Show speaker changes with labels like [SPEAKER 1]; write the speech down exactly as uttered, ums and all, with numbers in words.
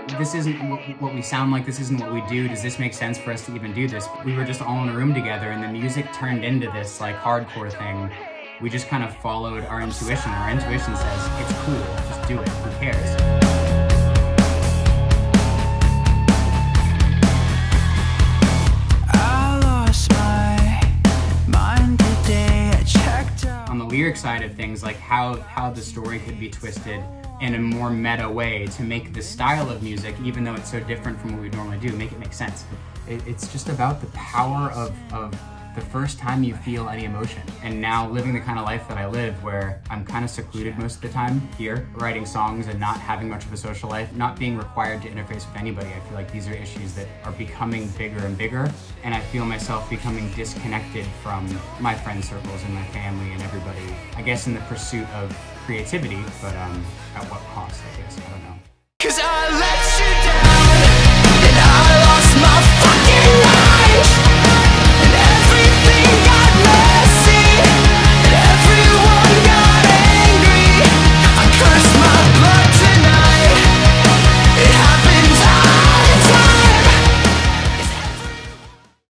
[SPEAKER 1] this isn't what we sound like, this isn't what we do, does this make sense for us to even do this? We were just all in a room together and the music turned into this like hardcore thing. We just kind of followed our intuition. Our intuition says, it's cool, just do it, who cares? On the lyric side of things, like how, how the story could be twisted in a more meta way to make the style of music, even though it's so different from what we normally do, make it make sense. It, it's just about the power of, of the first time you feel any emotion. And now living the kind of life that I live where I'm kind of secluded most of the time here, writing songs and not having much of a social life, not being required to interface with anybody. I feel like these are issues that are becoming bigger and bigger, and I feel myself becoming disconnected from my friend circles and my family and everybody, I guess in the pursuit of creativity, but um, at what cost, I guess, I don't know. 'Cause I